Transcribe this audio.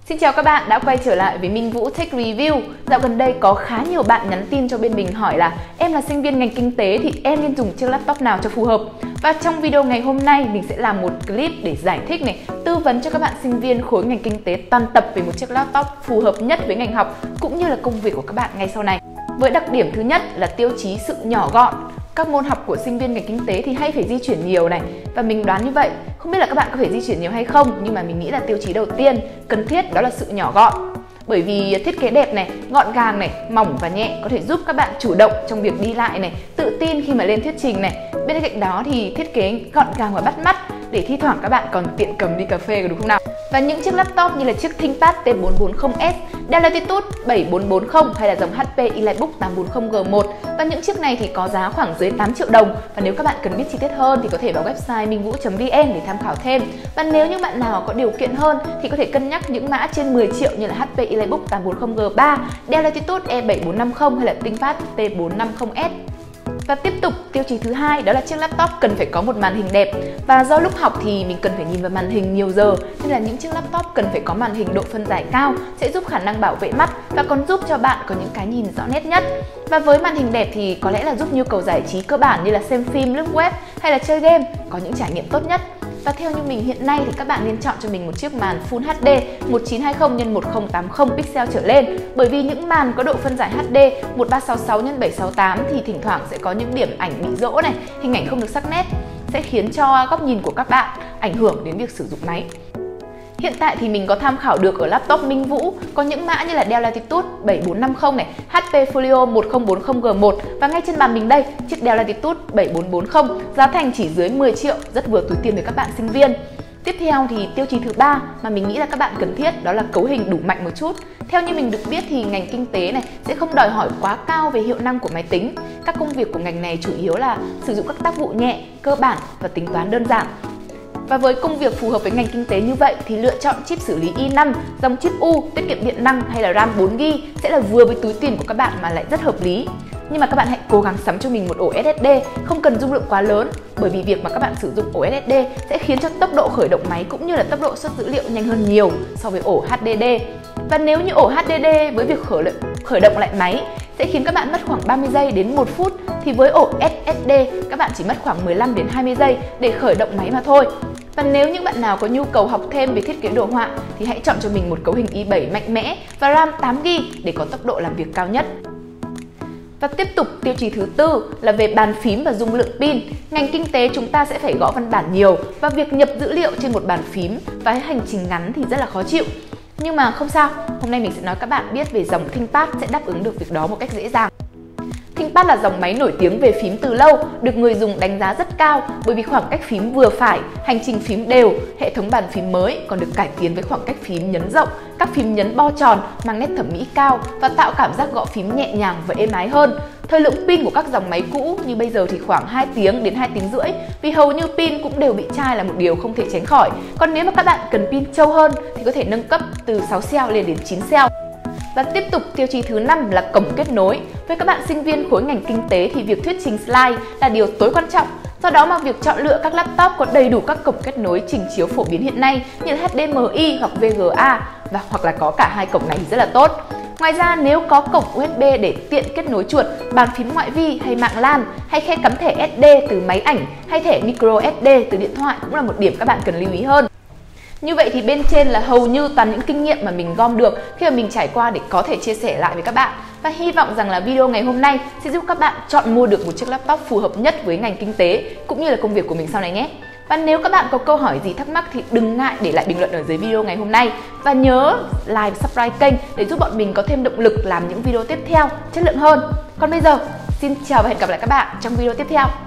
Xin chào các bạn đã quay trở lại với Minh Vũ Tech Review. Dạo gần đây có khá nhiều bạn nhắn tin cho bên mình hỏi là em là sinh viên ngành kinh tế thì em nên dùng chiếc laptop nào cho phù hợp. Và trong video ngày hôm nay mình sẽ làm một clip để giải thích tư vấn cho các bạn sinh viên khối ngành kinh tế toàn tập về một chiếc laptop phù hợp nhất với ngành học cũng như là công việc của các bạn ngay sau này. Với đặc điểm thứ nhất là tiêu chí sự nhỏ gọn. Các môn học của sinh viên ngành kinh tế thì hay phải di chuyển nhiều này, và mình đoán như vậy. Không biết là các bạn có phải di chuyển nhiều hay không, nhưng mà mình nghĩ là tiêu chí đầu tiên cần thiết đó là sự nhỏ gọn. Bởi vì thiết kế đẹp này, gọn gàng này, mỏng và nhẹ có thể giúp các bạn chủ động trong việc đi lại này, tự tin khi mà lên thuyết trình này. Bên cạnh đó thì thiết kế gọn gàng và bắt mắt để thi thoảng các bạn còn tiện cầm đi cà phê, đúng không nào? Và những chiếc laptop như là chiếc ThinkPad T440S, Dell Latitude 7440 hay là dòng HP EliteBook 840G1, và những chiếc này thì có giá khoảng dưới 8 triệu đồng. Và nếu các bạn cần biết chi tiết hơn thì có thể vào website minhvu.vn để tham khảo thêm. Và nếu như bạn nào có điều kiện hơn thì có thể cân nhắc những mã trên 10 triệu như là HP EliteBook 840G3, Dell Latitude E7450 hay là ThinkPad T450S. Và tiếp tục, tiêu chí thứ hai đó là chiếc laptop cần phải có một màn hình đẹp. Và do lúc học thì mình cần phải nhìn vào màn hình nhiều giờ, nên là những chiếc laptop cần phải có màn hình độ phân giải cao sẽ giúp khả năng bảo vệ mắt và còn giúp cho bạn có những cái nhìn rõ nét nhất. Và với màn hình đẹp thì có lẽ là giúp nhu cầu giải trí cơ bản như là xem phim, lướt web hay là chơi game có những trải nghiệm tốt nhất. Và theo như mình hiện nay thì các bạn nên chọn cho mình một chiếc màn Full HD 1920 x 1080 pixel trở lên, bởi vì những màn có độ phân giải HD 1366 x 768 thì thỉnh thoảng sẽ có những điểm ảnh bị rỗ này, hình ảnh không được sắc nét, sẽ khiến cho góc nhìn của các bạn ảnh hưởng đến việc sử dụng máy. Hiện tại thì mình có tham khảo được ở laptop Minh Vũ có những mã như là Dell Latitude 7450 này, HP Folio 1040G1 và ngay trên bàn mình đây, chiếc Dell Latitude 7440, giá thành chỉ dưới 10 triệu, rất vừa túi tiền với các bạn sinh viên. Tiếp theo thì tiêu chí thứ ba mà mình nghĩ là các bạn cần thiết đó là cấu hình đủ mạnh một chút. Theo như mình được biết thì ngành kinh tế này sẽ không đòi hỏi quá cao về hiệu năng của máy tính. Các công việc của ngành này chủ yếu là sử dụng các tác vụ nhẹ, cơ bản và tính toán đơn giản. Và với công việc phù hợp với ngành kinh tế như vậy thì lựa chọn chip xử lý i5, dòng chip U, tiết kiệm điện năng hay là RAM 4GB sẽ là vừa với túi tiền của các bạn mà lại rất hợp lý. Nhưng mà các bạn hãy cố gắng sắm cho mình một ổ SSD, không cần dung lượng quá lớn, bởi vì việc mà các bạn sử dụng ổ SSD sẽ khiến cho tốc độ khởi động máy cũng như là tốc độ xuất dữ liệu nhanh hơn nhiều so với ổ HDD. Và nếu như ổ HDD với việc khởi động lại máy sẽ khiến các bạn mất khoảng 30 giây đến 1 phút, thì với ổ SSD các bạn chỉ mất khoảng 15 đến 20 giây để khởi động máy mà thôi. Và nếu những bạn nào có nhu cầu học thêm về thiết kế đồ họa thì hãy chọn cho mình một cấu hình i7 mạnh mẽ và RAM 8GB để có tốc độ làm việc cao nhất. Và tiếp tục, tiêu chí thứ tư là về bàn phím và dung lượng pin. Ngành kinh tế chúng ta sẽ phải gõ văn bản nhiều và việc nhập dữ liệu trên một bàn phím và hành trình ngắn thì rất là khó chịu. Nhưng mà không sao, hôm nay mình sẽ nói các bạn biết về dòng ThinkPad sẽ đáp ứng được việc đó một cách dễ dàng. ThinkPad là dòng máy nổi tiếng về phím từ lâu, được người dùng đánh giá rất cao bởi vì khoảng cách phím vừa phải, hành trình phím đều, hệ thống bàn phím mới còn được cải tiến với khoảng cách phím nhấn rộng, các phím nhấn bo tròn mang nét thẩm mỹ cao và tạo cảm giác gõ phím nhẹ nhàng và êm ái hơn. Thời lượng pin của các dòng máy cũ như bây giờ thì khoảng 2 tiếng đến 2 tiếng rưỡi, vì hầu như pin cũng đều bị chai là một điều không thể tránh khỏi. Còn nếu mà các bạn cần pin trâu hơn thì có thể nâng cấp từ 6 cell lên đến 9 cell. Và tiếp tục, tiêu chí thứ 5 là cổng kết nối. Với các bạn sinh viên khối ngành kinh tế thì việc thuyết trình slide là điều tối quan trọng. Do đó mà việc chọn lựa các laptop có đầy đủ các cổng kết nối trình chiếu phổ biến hiện nay như là HDMI hoặc VGA hoặc là có cả hai cổng này thì rất là tốt. Ngoài ra, nếu có cổng USB để tiện kết nối chuột, bàn phím ngoại vi hay mạng LAN, hay khe cắm thẻ SD từ máy ảnh hay thẻ micro SD từ điện thoại cũng là một điểm các bạn cần lưu ý hơn. Như vậy thì bên trên là hầu như toàn những kinh nghiệm mà mình gom được khi mà mình trải qua để có thể chia sẻ lại với các bạn. Và hy vọng rằng là video ngày hôm nay sẽ giúp các bạn chọn mua được một chiếc laptop phù hợp nhất với ngành kinh tế cũng như là công việc của mình sau này nhé. Và nếu các bạn có câu hỏi gì thắc mắc thì đừng ngại để lại bình luận ở dưới video ngày hôm nay. Và nhớ like, subscribe kênh để giúp bọn mình có thêm động lực làm những video tiếp theo chất lượng hơn. Còn bây giờ, xin chào và hẹn gặp lại các bạn trong video tiếp theo.